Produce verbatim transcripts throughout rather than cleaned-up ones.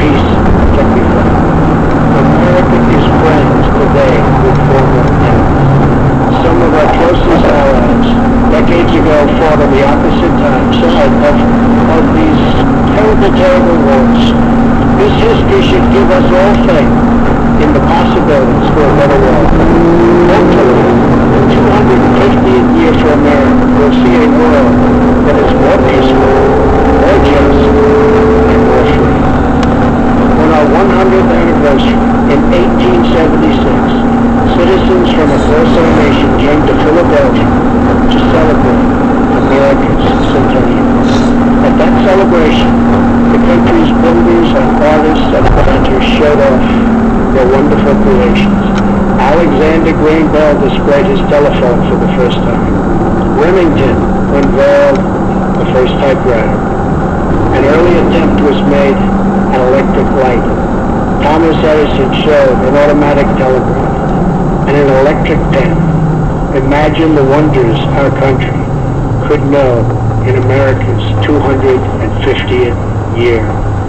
peace can be found. America is friends today with former enemies. Some of our closest allies decades ago fought on the opposite time side of, of these terrible, terrible wars. This history should give us all faith in the possibilities for a better world. Hopefully, the two hundred fiftieth year for America will see a world that is more peaceful, more just, and more free. On our one hundredth anniversary in eighteen seventy-six, citizens from across our nation came to Philadelphia to celebrate America's centennial. At that celebration, the country's builders and artists and planters showed off their wonderful creations. Alexander Graham Bell displayed his telephone for the first time. Remington unveiled the first typewriter. An early attempt was made at electric light. Thomas Edison showed an automatic telegraph and an electric pen. Imagine the wonders our country could know in America's two hundred fiftieth year.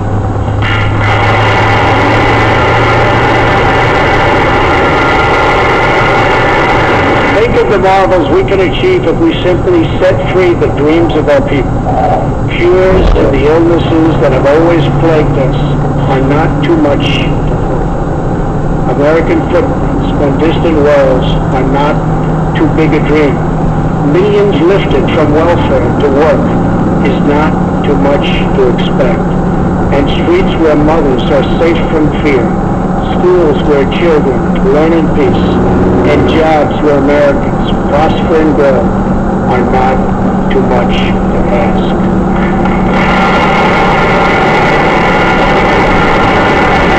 Think of the marvels we can achieve if we simply set free the dreams of our people. Cures to the illnesses that have always plagued us are not too much to hope. American footprints on distant worlds are not too big a dream. Millions lifted from welfare to work is not too much to expect. And streets where mothers are safe from fear, schools where children learn in peace, and jobs where Americans prosper and grow are not too much to ask.